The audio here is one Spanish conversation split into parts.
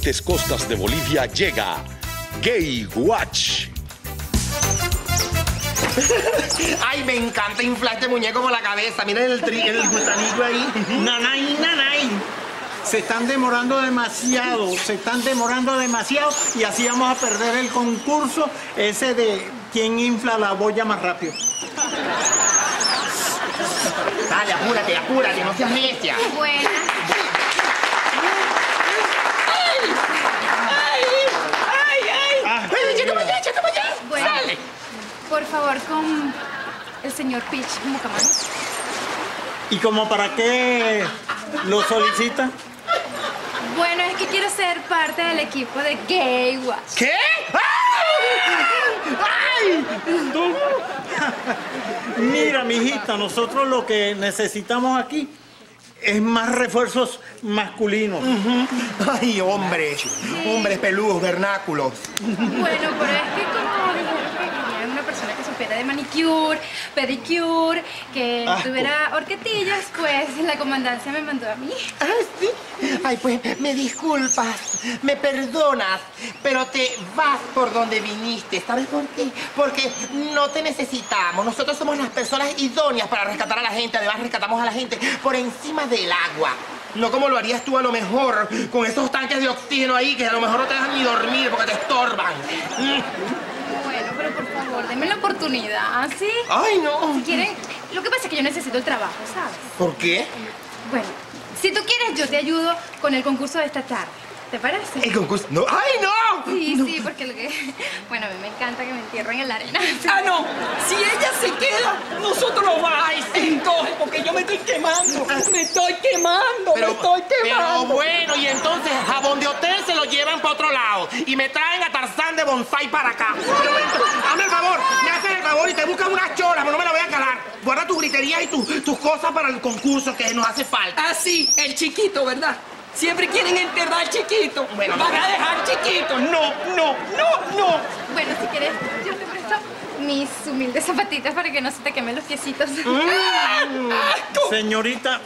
diferentes costas de Bolivia llega Gay Watch. Ay, me encanta inflar este muñeco por la cabeza. Miren el gusanillo ahí. Nanay, nanay. Se están demorando demasiado, y así vamos a perder el concurso ese de quién infla la boya más rápido. Dale, apúrate, no seas necia. Buena. Bueno, por favor, con el señor Peach Mucamán. ¿Y como para qué lo solicita? Bueno, es que quiero ser parte del equipo de Gay Watch. ¿Qué? ¡Ay! Mira, mijita, nosotros lo que necesitamos aquí es más refuerzos masculinos. Ay, hombres peludos, vernáculos. Bueno, pero es que como dijeron que querían una persona que supiera de manicure, pedicure, que tuviera horquetillas, pues la comandancia me mandó a mí. Ah, sí. Ay, pues me disculpas, me perdonas, pero te vas por donde viniste. ¿Sabes por qué? Porque no te necesitamos. Nosotros somos las personas idóneas para rescatar a la gente. Además, rescatamos a la gente por encima del agua. No como lo harías tú a lo mejor con esos tanques de oxígeno ahí que a lo mejor no te dejan ni dormir porque te estorban. Bueno, pero por favor, denme la oportunidad, ¿sí? Ay, no. Si quieren, lo que pasa es que yo necesito el trabajo, ¿sabes? ¿Por qué? Bueno, si tú quieres, yo te ayudo con el concurso de esta tarde. ¿Te parece? ¿El concurso? ¡No! ¡Ay, no! Sí, No. sí, porque lo que... Bueno, a mí me encanta que me entierren en la arena. Ah, no. Si ella se queda, nosotros nos vamos. Ay, sí, coge, porque yo me estoy quemando. Pero bueno, y entonces jabón de hotel se lo llevan para otro lado y me traen a Tarzán de bonsai para acá. Pero hazme el favor, me haces el favor y te buscan unas cholas, pero no me la voy a calar. Guarda tus griterías y tus cosas para el concurso que nos hace falta. Ah, sí, el chiquito, ¿verdad? Siempre quieren enterrar al chiquito. Bueno, van a dejar chiquito. No. Bueno, si quieres, yo te presto mis humildes zapatitas para que no se te quemen los piecitos. Señorita,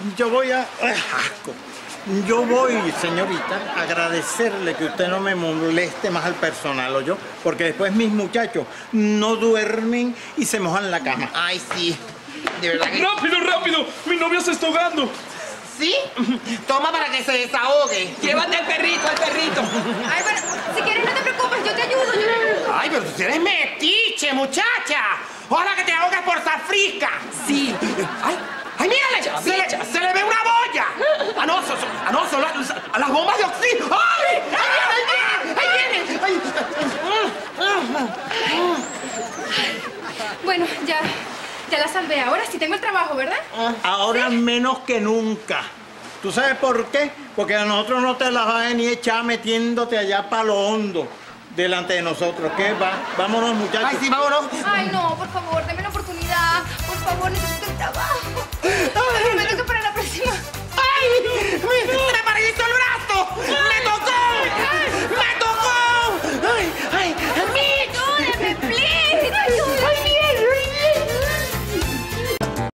señorita, a agradecerle que usted no me moleste más al personal, ¿oyó? Porque después mis muchachos no duermen y se mojan la cama. Ay, sí. De verdad que... ¡Rápido! ¡Mi novia se está ahogando! ¿Sí? Toma para que se desahogue. Llévate al perrito. Ay, bueno, si quieres no te preocupes, yo te ayudo. Ay, pero tú eres metiche, muchacha. Ojalá que te ahogues por zafrisca. Sí. ¡Ay, mírale! Se le ve una boya! Son las bombas de oxígeno. ¡Ay! ¡Ahí viene! Bueno, ya la salvé. Ahora sí tengo el trabajo, ¿verdad? Ahora menos que nunca. ¿Tú sabes por qué? Porque a nosotros no te las vas a ni echar metiéndote allá para lo hondo delante de nosotros. ¿Qué va? Vámonos, muchachos. Ay, sí, vámonos. Ay, no, por favor, denme una oportunidad. Por favor, necesito el trabajo. Ay,